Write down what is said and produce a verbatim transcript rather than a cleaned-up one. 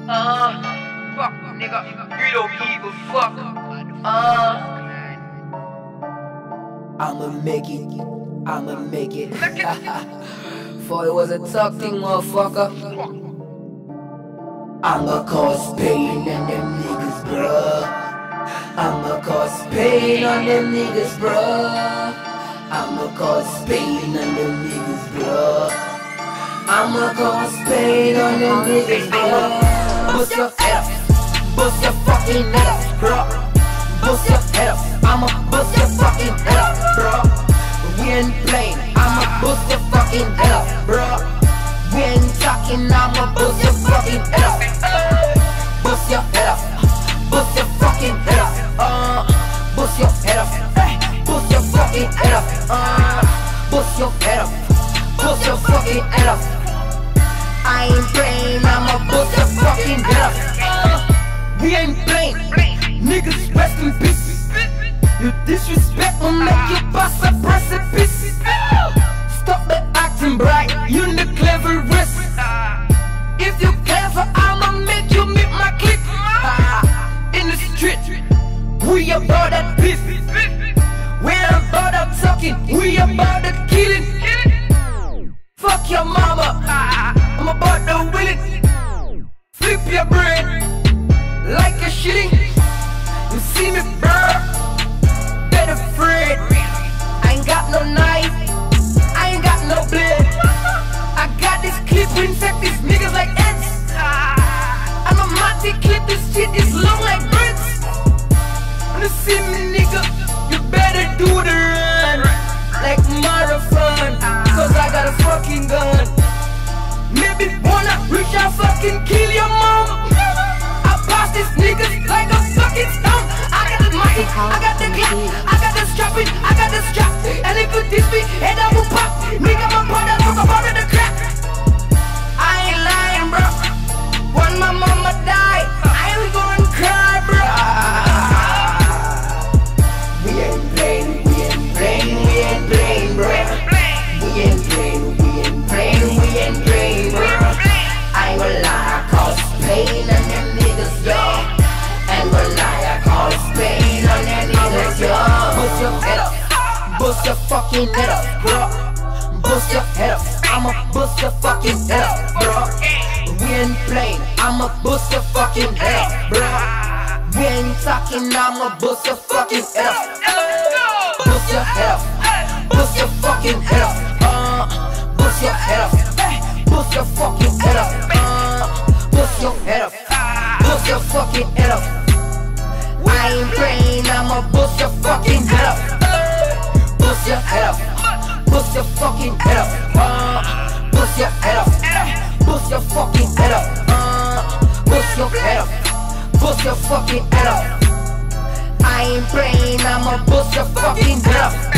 Uh, fuck, nigga. You don't give a fuck. Uh, I'ma make it. I'ma make it. Thought it was a tough thing, motherfucker. I'ma cause pain on them niggas, bruh. I'ma cause pain on them niggas, bruh. I'ma cause pain on them niggas, bruh. I'ma cause pain on them niggas, bruh. Bust your head up, bust your fucking head up, bruh. Bust your head up, I'ma bust your fucking head up, bruh. We ain't playing, I'ma bust your fucking head up, bruh. We ain't talking, I'ma bust your fucking head up. Bust your head up, bust your fucking head up, uh. Bust your head up, bust your fucking head up, uh. Bust your head up, bust your fucking head up. I ain't playing, I'ma bust your fucking head up, uh. We ain't playing, niggas rest in peace. You disrespect will make you bust a precipice. Stop the acting bright, you the cleverest. If you clever, I'ma make you meet my clique. In the street, we about that beef. We ain't about that talking, we about the killing. Fuck your mama, I'm about to will it. Flip your brain like a shilling. You see me, bro? Get afraid. I ain't got no knife, I ain't got no blade. I got this clip to infect these niggas like ants. I'm a Monty clip, this shit is long like bricks. When you see me, nigga, you better do the run like marathon, cause I got a fucking gun. Maybe wanna reach out, fucking kill your mom. I pass these niggas like a fucking stone. I got the mic, I got the Glock, I got the strapping, I got the strap. And if you diss me, head I will pop. Nigga, my brother, look about the crack. I ain't lying, bro. When my mama died, I ain't gonna cry, bro. We ain't playing, we ain't playing, we ain't playing, bro. We ain't playing, we ain't playing, we ain't playing, bro. I ain't gonna lie, I cause pain on them niggas, yo. Ain't gonna lie, I cause pain on them niggas, yo. Bust your head up, bust your fucking head up, bro. Bust your head up, I'ma bust your fucking head up, bro. We ain't playing, I'ma bust your fucking head up, bro. We ain't talking, I'ma bust your fucking head up. Bust your head up, bust your fucking head up, uh. Bust your head up, bust your fucking head up, uh. Bust your head up, bust your fucking head up. I ain't playing, I'ma bust your fucking head up. Bust your head up, bust your fucking head up, uh. Bust your head up, bust your fucking head up, uh. Bust your head up, bust your fucking head up. I ain't playing, I'ma bust your fucking head up.